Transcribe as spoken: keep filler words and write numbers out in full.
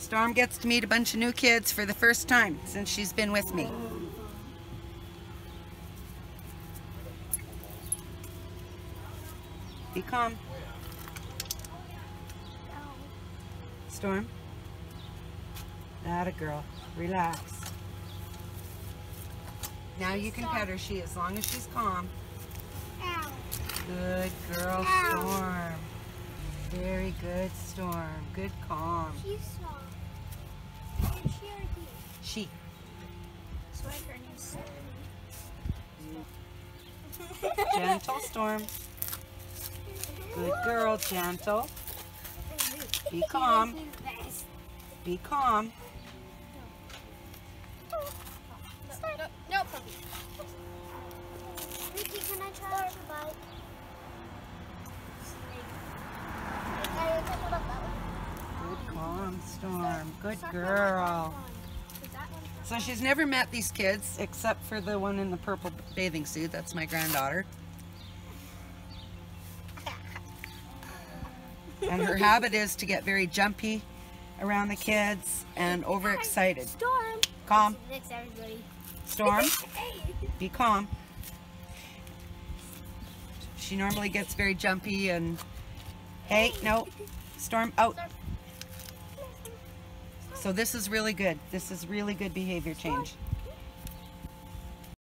Storm gets to meet a bunch of new kids for the first time since she's been with me. Be calm. Storm. Atta girl. Relax. Now you can pet her, she, as long as she's calm. Good girl, Storm. Very good, Storm. Good calm. She's soft. Is she or he? She. So her name's Gentle, Storm. Good girl, gentle. Be calm. Be calm. No, no puppy. Ricky, can I try her to bite? Good calm, Storm. Good girl. So she's never met these kids except for the one in the purple bathing suit. That's my granddaughter. And her habit is to get very jumpy around the kids and overexcited. Storm. Calm. Thanks, everybody. Storm. Be calm. She normally gets very jumpy and... Hey, no. Storm, out. So this is really good. This is really good behavior change.